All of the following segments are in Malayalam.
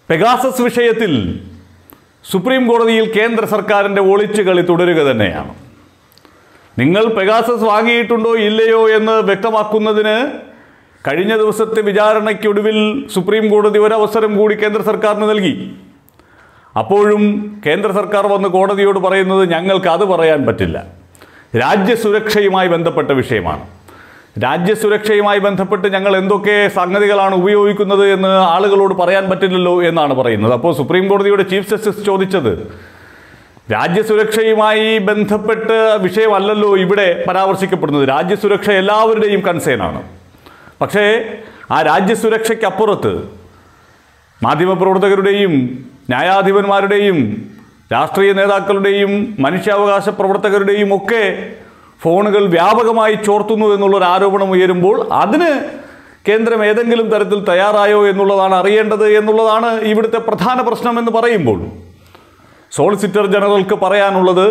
പെഗാസസ് വിഷയത്തിൽ സുപ്രീം കോടതിയിൽ കേന്ദ്ര സർക്കാരിൻ്റെ ഒളിച്ചുകളി തുടരുക തന്നെയാണ്. നിങ്ങൾ പെഗാസസ് വാങ്ങിയിട്ടുണ്ടോ ഇല്ലയോ എന്ന് വ്യക്തമാക്കുന്നതിന് കഴിഞ്ഞ ദിവസത്തെ വിചാരണയ്ക്കൊടുവിൽ സുപ്രീം കോടതി ഒരവസരം കൂടി കേന്ദ്ര സർക്കാരിന് നൽകി. അപ്പോഴും കേന്ദ്ര സർക്കാർ വന്ന് കോടതിയോട് പറയുന്നത് ഞങ്ങൾക്ക് അത് പറയാൻ പറ്റില്ല, രാജ്യസുരക്ഷയുമായി ബന്ധപ്പെട്ട വിഷയമാണ്. രാജ്യസുരക്ഷയുമായി ബന്ധപ്പെട്ട് ഞങ്ങൾ എന്തൊക്കെ സംഗതികളാണ് ഉപയോഗിക്കുന്നത് എന്ന് ആളുകളോട് പറയാൻ പറ്റില്ലല്ലോ എന്നാണ് പറയുന്നത്. അപ്പോൾ സുപ്രീം കോടതിയുടെ ചീഫ് ജസ്റ്റിസ് ചോദിച്ചത്, രാജ്യസുരക്ഷയുമായി ബന്ധപ്പെട്ട വിഷയമല്ലല്ലോ ഇവിടെ പരാമർശിക്കപ്പെടുന്നത്, രാജ്യസുരക്ഷ എല്ലാവരുടെയും കൺസേണാണ്. പക്ഷേ ആ രാജ്യസുരക്ഷയ്ക്കപ്പുറത്ത് മാധ്യമപ്രവർത്തകരുടെയും ന്യായാധിപന്മാരുടെയും രാഷ്ട്രീയ നേതാക്കളുടെയും മനുഷ്യാവകാശ പ്രവർത്തകരുടെയും ഒക്കെ ഫോണുകൾ വ്യാപകമായി ചോർത്തുന്നു എന്നുള്ളൊരു ആരോപണം ഉയരുമ്പോൾ അതിന് കേന്ദ്രം ഏതെങ്കിലും തരത്തിൽ തയ്യാറായോ എന്നുള്ളതാണ് അറിയേണ്ടത് എന്നുള്ളതാണ് ഇവിടുത്തെ പ്രധാന പ്രശ്നമെന്ന് പറയുമ്പോൾ സോളിസിറ്റർ ജനറൽക്ക് പറയാനുള്ളത്,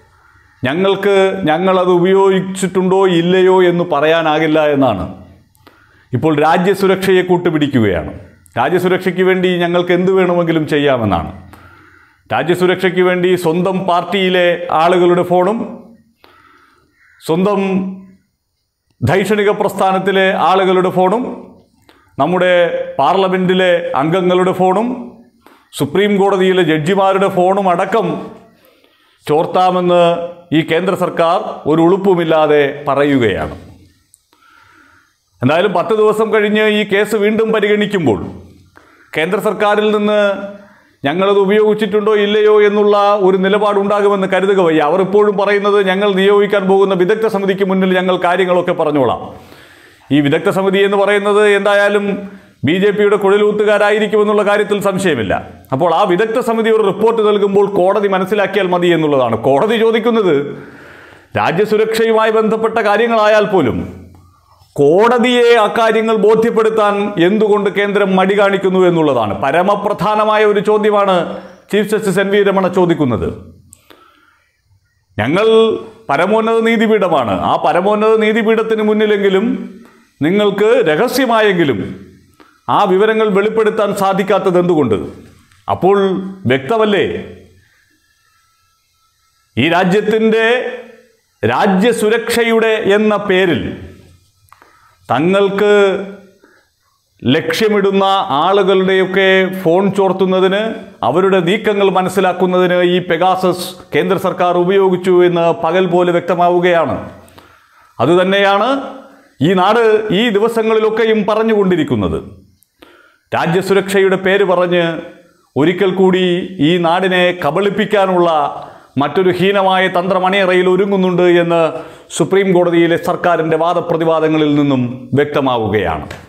ഞങ്ങളത് ഉപയോഗിച്ചിട്ടുണ്ടോ ഇല്ലയോ എന്ന് പറയാനാകില്ല എന്നാണ്. ഇപ്പോൾ രാജ്യസുരക്ഷയെ കൂട്ടുപിടിക്കുകയാണ്. രാജ്യസുരക്ഷയ്ക്ക് വേണ്ടി ഞങ്ങൾക്ക് എന്ത് വേണമെങ്കിലും ചെയ്യാമെന്നാണ്. രാജ്യസുരക്ഷയ്ക്ക് വേണ്ടി സ്വന്തം പാർട്ടിയിലെ ആളുകളുടെ ഫോണും സ്വന്തം ധൈഷണിക പ്രസ്ഥാനത്തിലെ ആളുകളുടെ ഫോണും നമ്മുടെ പാർലമെൻറ്റിലെ അംഗങ്ങളുടെ ഫോണും സുപ്രീം കോടതിയിലെ ജഡ്ജിമാരുടെ ഫോണും അടക്കം ചോർത്താമെന്ന് ഈ കേന്ദ്ര സർക്കാർ ഒരു ഉളുപ്പുമില്ലാതെ പറയുകയാണ്. എന്തായാലും 10 ദിവസം കഴിഞ്ഞ് ഈ കേസ് വീണ്ടും പരിഗണിക്കുമ്പോൾ കേന്ദ്ര സർക്കാരിൽ നിന്ന് ഞങ്ങളത് ഉപയോഗിച്ചിട്ടുണ്ടോ ഇല്ലയോ എന്നുള്ള ഒരു നിലപാടുണ്ടാകുമെന്ന് കരുതുക വയ്യ. അവർ ഇപ്പോഴും പറയുന്നത് ഞങ്ങൾ നിയോഗിക്കാൻ പോകുന്ന വിദഗ്ധ സമിതിക്ക് മുന്നിൽ ഞങ്ങൾ കാര്യങ്ങളൊക്കെ പറഞ്ഞോളാം. ഈ വിദഗ്ധ സമിതി എന്ന് പറയുന്നത് എന്തായാലും BJPയുടെ കുഴലൂത്തുകാരായിരിക്കുമെന്നുള്ള കാര്യത്തിൽ സംശയമില്ല. അപ്പോൾ ആ വിദഗ്ധ സമിതി ഒരു റിപ്പോർട്ട് നൽകുമ്പോൾ കോടതി മനസ്സിലാക്കിയാൽ മതി എന്നുള്ളതാണ്. കോടതി ചോദിക്കുന്നത് രാജ്യസുരക്ഷയുമായി ബന്ധപ്പെട്ട കാര്യങ്ങളായാൽ പോലും കോടതിയെ അക്കാര്യങ്ങൾ ബോധ്യപ്പെടുത്താൻ എന്തുകൊണ്ട് കേന്ദ്രം മടി കാണിക്കുന്നു എന്നുള്ളതാണ്. പരമപ്രധാനമായ ഒരു ചോദ്യമാണ് ചീഫ് ജസ്റ്റിസ് NV രമണ ചോദിക്കുന്നത്. ഞങ്ങൾ പരമോന്നത നീതിപീഠമാണ്, ആ പരമോന്നത നീതിപീഠത്തിന് മുന്നിലെങ്കിലും നിങ്ങൾക്ക് രഹസ്യമായെങ്കിലും ആ വിവരങ്ങൾ വെളിപ്പെടുത്താൻ സാധിക്കാത്തത് എന്തുകൊണ്ട്? അപ്പോൾ വ്യക്തമല്ലേ, ഈ രാജ്യത്തിൻ്റെ രാജ്യസുരക്ഷയുടെ എന്ന പേരിൽ തങ്ങൾക്ക് ലക്ഷ്യമിടുന്ന ആളുകളുടെയൊക്കെ ഫോൺ ചോർത്തുന്നതിന്, അവരുടെ നീക്കങ്ങൾ മനസ്സിലാക്കുന്നതിന് ഈ പെഗാസസ് കേന്ദ്ര സർക്കാർ ഉപയോഗിച്ചു എന്ന് പകൽ പോലെ വ്യക്തമാവുകയാണ്. അതുതന്നെയാണ് ഈ നാട് ഈ ദിവസങ്ങളിലൊക്കെയും പറഞ്ഞുകൊണ്ടിരിക്കുന്നത്. രാജ്യസുരക്ഷയുടെ പേര് പറഞ്ഞ് ഒരിക്കൽ കൂടി ഈ നാടിനെ കബളിപ്പിക്കാനുള്ള മറ്റൊരു ഹീനമായ തന്ത്രമണിയറയിൽ ഒരുങ്ങുന്നുണ്ട് എന്ന് സുപ്രീം കോടതിയിലെ സർക്കാരിൻ്റെ വാദപ്രതിവാദങ്ങളിൽ നിന്നും വ്യക്തമാവുകയാണ്.